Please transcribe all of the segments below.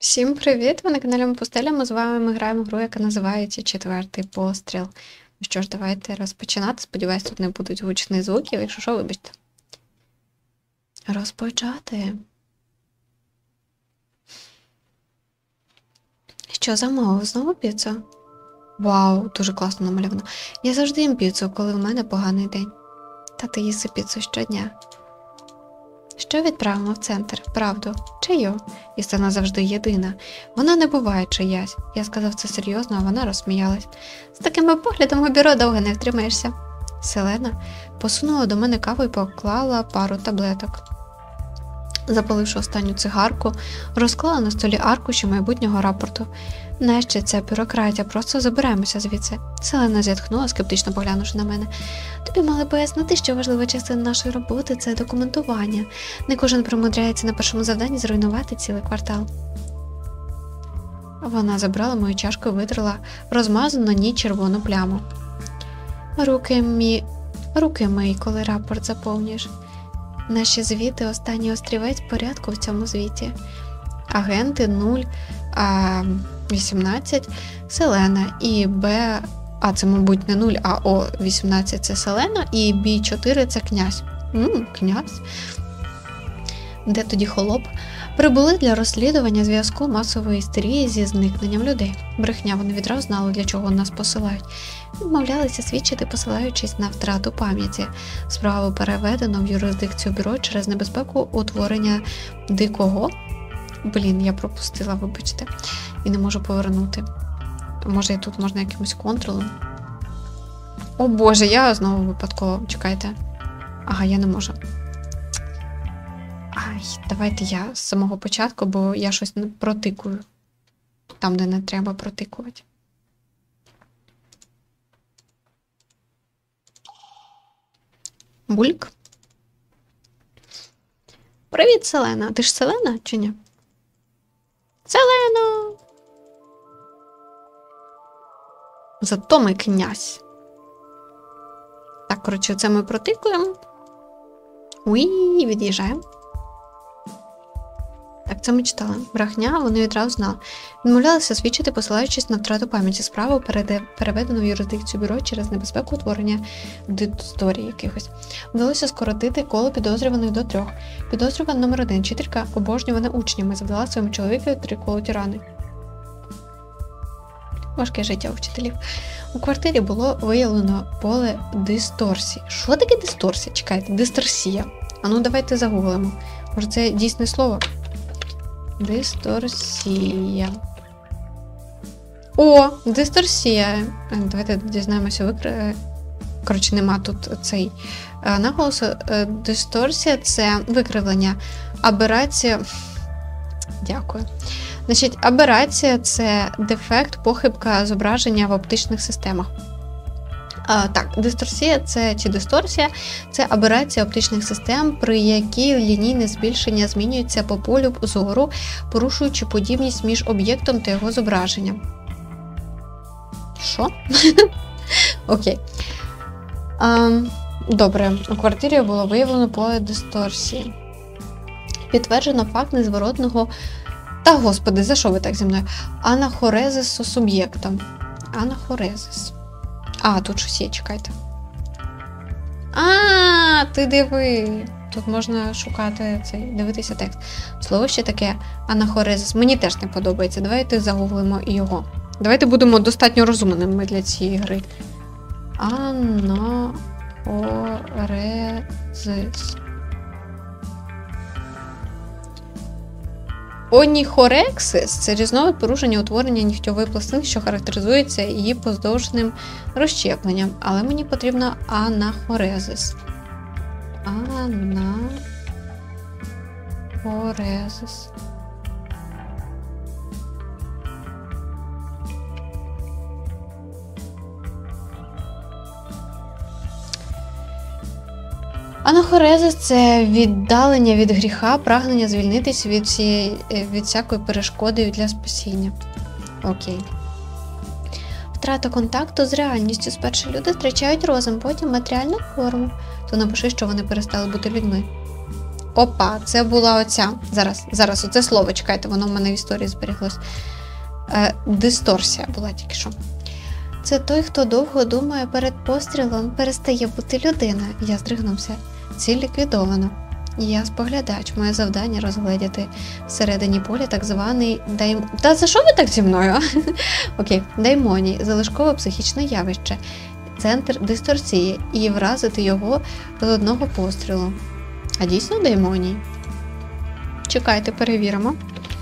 Всім привіт! Ви на каналі Мапустеля. Ми з вами граємо в гру, яка називається Четвертий постріл. Ну що ж, давайте розпочинати. Сподіваюсь, тут не будуть гучні звуків, якщо що, вибачте. Розпочати. Що замовив? Знову піцу? Вау, дуже класно намальовано. Я завжди їм піцу, коли в мене поганий день. Та ти їси піцу щодня. Що відправимо в центр? Правду? Чию? Істина завжди єдина. Вона не буває чиясь. Я сказав це серйозно, а вона розсміялась. З такими поглядом у бюро довго не втримаєшся. Селена посунула до мене каву і поклала пару таблеток. Запаливши останню цигарку, розклала на столі аркуші майбутнього рапорту. Нащо ця бюрократія? Просто забираємося звідси. Селена зітхнула, скептично поглянувши на мене. Тобі мали пояснити, що важлива частина нашої роботи – це документування. Не кожен примудряється на першому завданні зруйнувати цілий квартал. Вона забрала мою чашку і витерла розмазану на ній червону пляму. Руки мий, коли рапорт заповнюєш. Наші звіти – останній острівець порядку в цьому звіті. Агенти 0, 18 – Селена і Б... це, мабуть, не 0, а О18 – це Селена і Б4 – це князь. Князь. Де тоді холоп? Прибули для розслідування зв'язку масової істерії зі зникненням людей. Брехня, вони відразу знали, для чого нас посилають. Відмовлялися свідчити, посилаючись на втрату пам'яті. Справу переведено в юрисдикцію бюро через небезпеку утворення дикого. Я пропустила, вибачте, і не можу повернути. Може, і тут можна якимось контролем? О боже, я знову випадково. Чекайте. Ага, я не можу. Давайте я з самого початку, бо я щось не протикую. Там, де не треба протикувати. Бульк. Привіт, Селена. Ти ж Селена чи ні? Селена! Зато ми князь. Так, коротше, це ми протикуємо. Від'їжджаємо. Так, це ми читали. Брехня, вони відразу знали. Відмовлялися свідчити, посилаючись на втрату пам'яті. Справу переведено в юрисдикцію бюро через небезпеку утворення дисторій якихось. Вдалося скоротити коло підозрюваних до 3. Підозрювана номер 1. Вчителька, обожнювана учнями, завдала своєму чоловікові 3 колоті рани. Важке життя у вчителів. У квартирі було виявлено поле дисторсії. Що таке дисторсія? Чекайте, дисторсія. Давайте загуглимо. Може, це дійсне слово? Дисторсія. Дисторсія. Давайте дізнаємося. Коротше, нема тут цей наголосу. Дисторсія – це викривлення. Аберація. Дякую. Значить, аберація – це дефект, похибка зображення в оптичних системах. Дисторсія – це аберація оптичних систем, при якій лінійне збільшення змінюється по полю зору, порушуючи подібність між об'єктом та його зображенням. Що? Окей. Добре, у квартирі було виявлено поле дисторсії. Підтверджено факт незворотного... Та, господи, за що ви так зі мною? Анахорезису суб'єктом. Анахорезис. Тут щось є, чекайте. Ти диви. Тут можна шукати дивитися текст. Слово ще таке анахорезис. Мені теж не подобається. Давайте загуглимо і його. Давайте будемо достатньо розумними для цієї гри. Анахорезис. Оніхорексис – це різновид порушення утворення нігтьової пластини, що характеризується її поздовжним розщепленням. Але мені потрібно анахорезис. Анахорезис. Анахорезис – це віддалення від гріха, прагнення звільнитись від всякої перешкоди для спасіння. Окей. Втрата контакту з реальністю. Спершу люди втрачають розум, потім матеріальну форму. То напиши, що вони перестали бути людьми. Опа, це була оця. Зараз, оце слово, чекайте, воно в мене в історії зберіглось. Дисторсія була тільки що. Це той, хто довго думає перед пострілом, перестає бути людиною. Я здригнувся. Ціль ліквідовано. Я споглядач. Моє завдання розгледіти всередині поля так званий Та за що ви так зі мною? Окей. Даймоній. Залишкове психічне явище. Центр дисторсії. І вразити його з одного пострілу. А дійсно даймоній? Чекайте, перевіримо.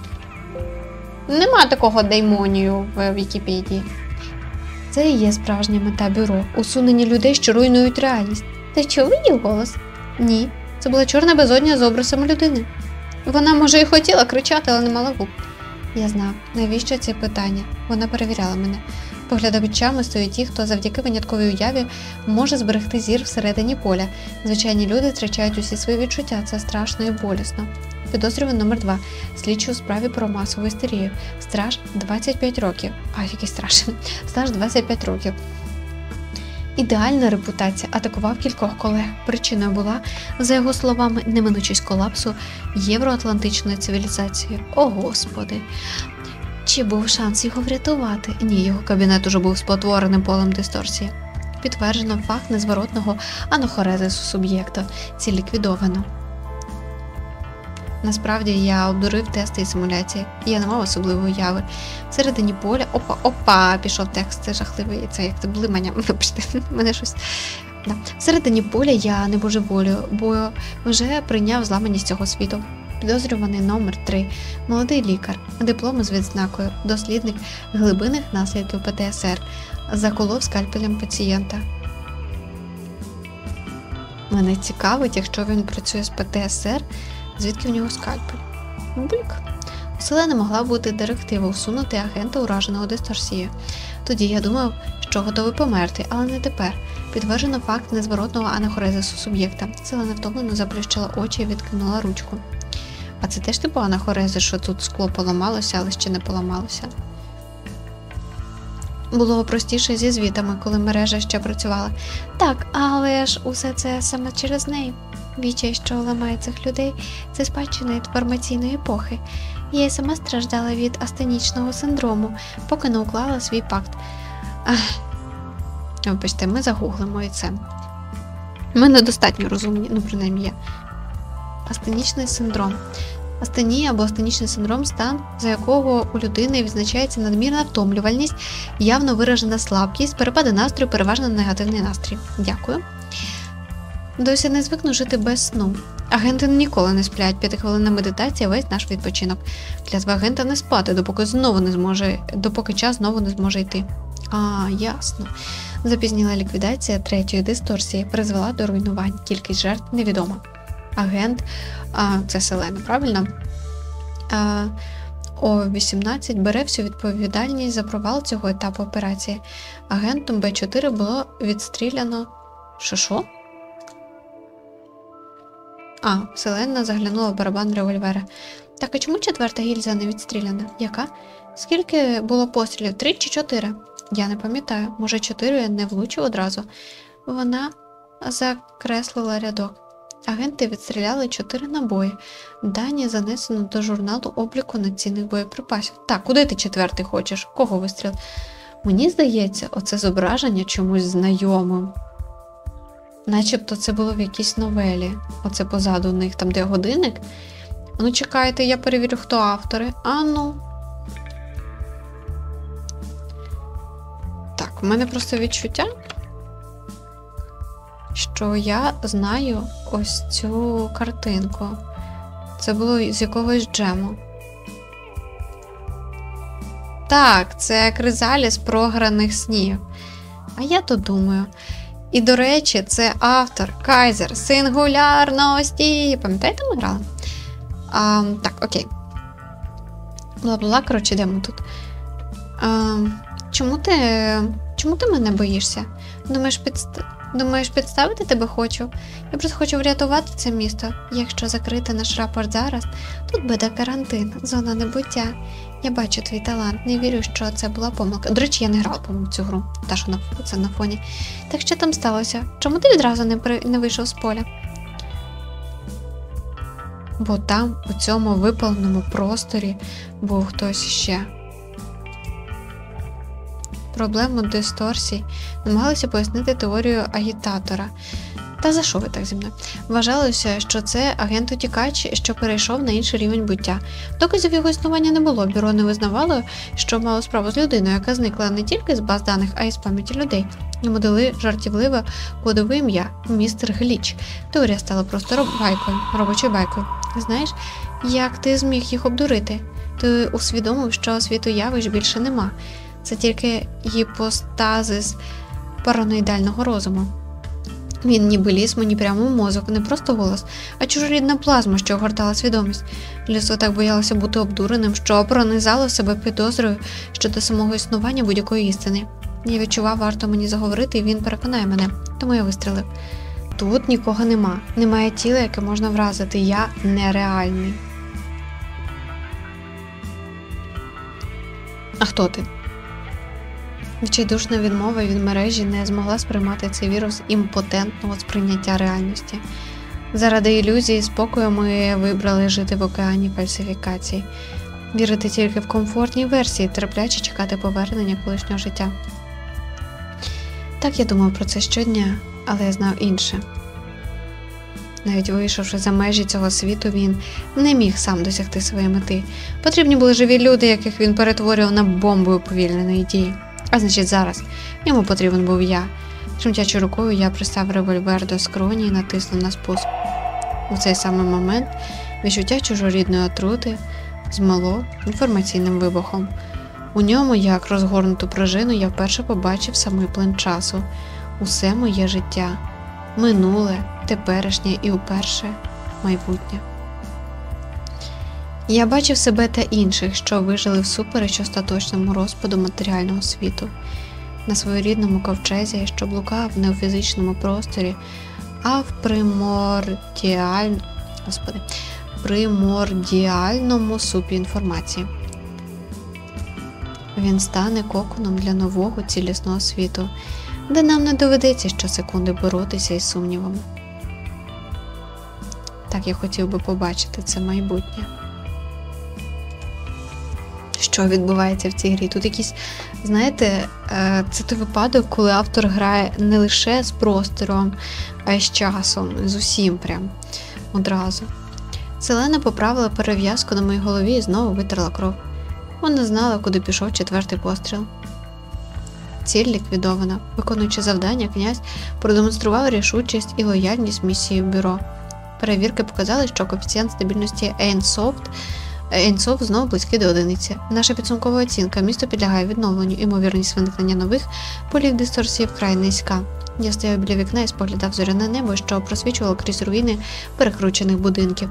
Нема такого даймонію в Вікіпедії. Це і є справжня мета бюро. Усунення людей, що руйнують реальність. Ти чув її голос? Ні. Це була чорна безодня з образом людини. Вона, може, і хотіла кричати, але не мала губ. Я знав, навіщо це питання. Вона перевіряла мене. Поглядачами стоять ті, хто завдяки винятковій уяві може зберегти зір всередині поля. Звичайні люди втрачають усі свої відчуття. Це страшно і болісно. Підозрюваний номер 2. Слідчий у справі про масову істерію. Страж 25 років. Який страж. Стаж 25 років. Ідеальна репутація, атакував кількох колег. Причиною була, за його словами, неминучість колапсу євроатлантичної цивілізації. О, Господи! Чи був шанс його врятувати? Ні, його кабінет уже був спотвореним полем дисторсії. Підтверджено факт незворотного анахорезису суб'єкта. Ціль ліквідовано. Насправді, я обдурив тести і симуляції. Я не мав особливої уяви. Всередині поля... Опа, пішов текст, це жахливий, це як це блимання. Вибачте, мене щось... Да. Всередині поля я не божеволію, бо вже прийняв зламаність цього світу. Підозрюваний номер 3. Молодий лікар. Диплом з відзнакою. Дослідник глибинних наслідків ПТСР. Заколов скальпелем пацієнта. Мене цікавить, якщо він працює з ПТСР, звідки в нього скальпель? Блік. У Селени могла бути директива усунути агента, ураженого дисторсією. Тоді я думав, що готовий померти, але не тепер. Підтверджено факт незворотного анахорезису суб'єкта. Селена втомлено заплющила очі і відкинула ручку. А це теж типу анахорезис, що тут скло поламалося, але ще не поламалося. Було простіше зі звітами, коли мережа ще працювала. Так, але ж усе це саме через неї. Відчай, що ламає цих людей, це спадщина інформаційної епохи. Я й сама страждала від астенічного синдрому, поки не уклала свій пакт. Вибачте, ми загуглимо і це. Ми недостатньо розумні, принаймні я. Астенічний синдром. Астенія або астенічний синдром – стан, за якого у людини відзначається надмірна втомлювальність, явно виражена слабкість, перепади настрою, переважно негативний настрій. Дякую. Досі не звикну жити без сну. Агенти ніколи не сплять. 5-хвилинна медитація – весь наш відпочинок. Клятва агента не спати, допоки час знову не зможе йти. Ясно. Запізніла ліквідація 3-ї дисторсії призвела до руйнувань. Кількість жертв невідома. Агент, це Селена, правильно? О-18 бере всю відповідальність за провал цього етапу операції. Агентом Б4 було відстріляно... Що? Селена заглянула в барабан револьвера. Так, а чому 4-та гільза не відстріляна? Яка? Скільки було пострілів? 3 чи 4? Я не пам'ятаю. Може, 4 не влучив одразу? Вона закреслила рядок. Агенти відстріляли 4 набої. Дані занесено до журналу обліку націнних боєприпасів. Так, куди ти 4-й хочеш? Кого вистріл? Мені здається, оце зображення чомусь знайомим. Начебто це було в якійсь новелі. Оце позаду у них, там де годинник. Чекайте, я перевірю, хто автори. Так, у мене просто відчуття, що я знаю ось цю картинку. Це було з якогось джему. Так, це Кризаліс програних снів. А я то думаю. І, до речі, це автор Кайзер сингулярності. Пам'ятаєте, ми грали? Так, окей. Бла-бла, коротше, йдемо тут. Чому ти мене боїшся? Думаєш, підставити тебе хочу? Я просто хочу врятувати це місто. Якщо закрити наш рапорт зараз, тут буде карантин, зона небуття. Я бачу твій талант, не вірю, що це була помилка. До речі, я не грала, по-моєму, цю гру. Та, що це на фоні. Так що там сталося? Чому ти відразу не вийшов з поля? Бо там, у цьому випаленому просторі, був хтось ще. Проблему дисторсій намагалися пояснити теорію агітатора. Та за що ви так зі мною? Вважалося, що це агент-утікач, що перейшов на інший рівень буття. Доказів його існування не було. Бюро не визнавало, що мало справу з людиною, яка зникла не тільки з баз даних, а й з пам'яті людей. Йому дали жартівливе кодове ім'я – містер Гліч. Теорія стала просто робочою байкою. Знаєш, як ти зміг їх обдурити? Ти усвідомив, що світоявищ більше нема. Це тільки гіпостазис параноїдального розуму. Він ніби ліз мені прямо в мозок, не просто голос, а чужорідна плазма, що огортала свідомість. Людство так боялося бути обдуреним, що пронизало себе підозрою щодо самого існування будь-якої істини. Я відчував, варто мені заговорити, і він переконає мене. Тому я вистрелив. Тут нікого нема. Немає тіла, яке можна вразити. Я нереальний. А хто ти? Відчайдушна відмова від мережі не змогла сприймати цей вірус імпотентного сприйняття реальності. Заради ілюзії і спокою ми вибрали жити в океані фальсифікацій. Вірити тільки в комфортній версії, терпляче чекати повернення колишнього життя. Так я думав про це щодня, але я знав інше. Навіть вийшовши за межі цього світу, він не міг сам досягти своєї мети. Потрібні були живі люди, яких він перетворював на бомбу уповільненої дії. А значить, зараз йому потрібен був я. Тремтячою рукою я пристав револьвер до скроні і натиснув на спуск. У цей самий момент відчуття чужорідної отрути змало інформаційним вибухом. У ньому, як розгорнуту пружину, я вперше побачив самий плин часу. Усе моє життя. Минуле, теперішнє і вперше майбутнє. Я бачив себе та інших, що вижили всупереч остаточному розпаду матеріального світу. На своєрідному ковчезі, що блукав не у фізичному просторі, а в примордіальному супі інформації. Він стане коконом для нового цілісного світу, де нам не доведеться щосекунди боротися із сумнівами. Так я хотів би побачити це майбутнє. Що відбувається в цій грі? Тут якісь, знаєте, це той випадок, коли автор грає не лише з простором, а й з часом, з усім прям одразу. Селена поправила перев'язку на моїй голові і знову витерла кров. Вона знала, куди пішов 4-й постріл. Ціль ліквідована. Виконуючи завдання, князь продемонстрував рішучість і лояльність місії бюро. Перевірки показали, що коефіцієнт стабільності Ейнсофт знову близький до одиниці. Наша підсумкова оцінка: місто підлягає відновленню, імовірність виникнення нових полів дисторсії вкрай низька. Я стояв біля вікна і споглядав зоряне небо, що просвічувало крізь руїни перекручених будинків.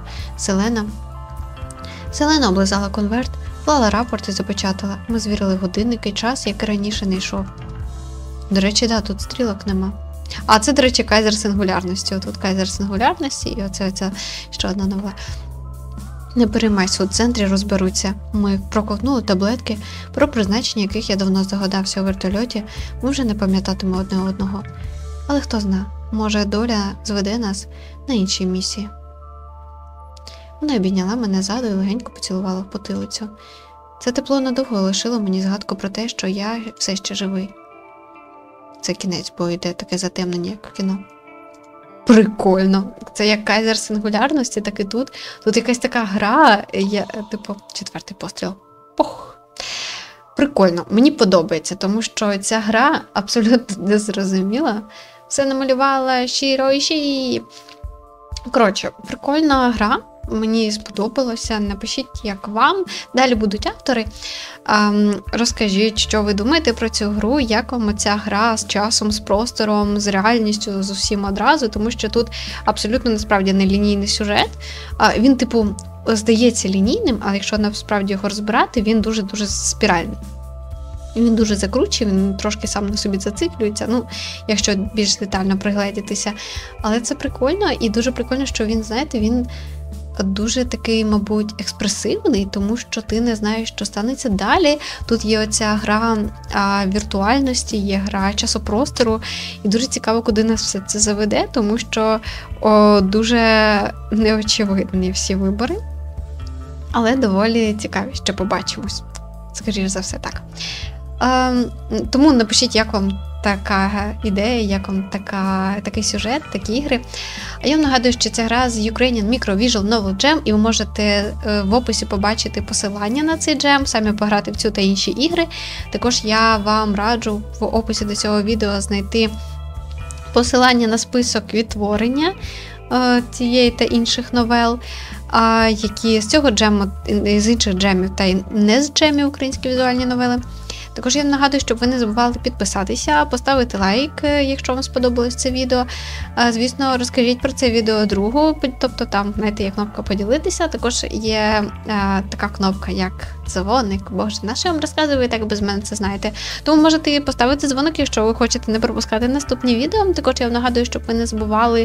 Селена облизала конверт, вклала рапорт і запечатала. Ми звірили годинник і час, як і раніше не йшов. До речі, да, тут стрілок нема. А це, до речі, кайзер сингулярності. Отут кайзер сингулярності і оце ще одна новела. Не переймайся, у центрі розберуться. Ми проковтнули таблетки, про призначення яких я давно здогадався у вертольоті, ми вже не пам'ятатимемо одне одного. Але хто зна, може доля зведе нас на іншій місії. Вона обійняла мене ззаду і легенько поцілувала в потилицю. Це тепло надовго лишило мені згадку про те, що я все ще живий. Це кінець, бо йде таке затемнення, як в кіно. Прикольно. Це як кайзер сингулярності, так і тут. Тут якась така гра, типу, 4-й постріл. Пох. Прикольно. Мені подобається, тому що ця гра абсолютно незрозуміла. Все намалювала Шіроші. Коротше, прикольна гра. Мені сподобалося. Напишіть, як вам. Далі будуть автори. Розкажіть, що ви думаєте про цю гру, як вам ця гра з часом, з простором, з реальністю, з усім одразу, тому що тут абсолютно насправді не лінійний сюжет. Він, типу, здається лінійним, але якщо насправді його розбирати, він дуже-дуже спіральний. Він дуже закручений, він трошки сам на собі зациклюється, ну, якщо більш детально пригледітися. Але це прикольно, і дуже прикольно, що він, знаєте, він дуже такий, мабуть, експресивний, тому що ти не знаєш, що станеться далі. Тут є оця гра віртуальності, є гра часопростору, і дуже цікаво, куди нас все це заведе, тому що дуже неочевидні всі вибори, але доволі цікаві, ще побачимось. Скоріше за все, так. Тому напишіть, як вам така ідея, як вам такий сюжет, такі ігри. А я вам нагадую, що ця гра з Ukrainian Micro Visual Novel Jam, і ви можете в описі побачити посилання на цей джем, самі пограти в цю та інші ігри. Також я вам раджу в описі до цього відео знайти посилання на список відтворення цієї та інших новел, які з цього джему, з інших джемів та й не з джемів українські візуальні новели. Також я нагадую, щоб ви не забували підписатися, поставити лайк, якщо вам сподобалось це відео. Звісно, розкажіть про це відео другу, тобто там, знаєте, є кнопка поділитися, також є така кнопка, як дзвоник. Боже, на що я вам розказую, ви так без мене це знаєте. Тому можете поставити дзвоник, якщо ви хочете не пропускати наступні відео. Також я вам нагадую, щоб ви не забували...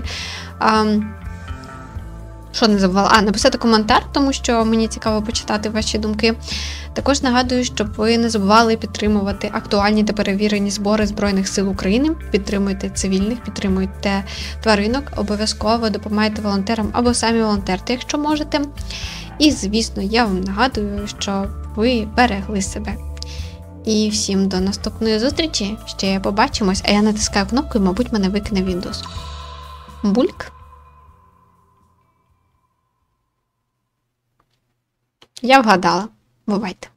написати коментар, тому що мені цікаво почитати ваші думки. Також нагадую, щоб ви не забували підтримувати актуальні та перевірені збори Збройних сил України. Підтримуйте цивільних, підтримуйте тваринок, обов'язково допомагайте волонтерам або самі волонтерте, якщо можете. І, звісно, я вам нагадую, що ви берегли себе. І всім до наступної зустрічі. Ще побачимось, а я натискаю кнопку і, мабуть, мене викине Windows. Бульк. Я вгадала. Бувайте.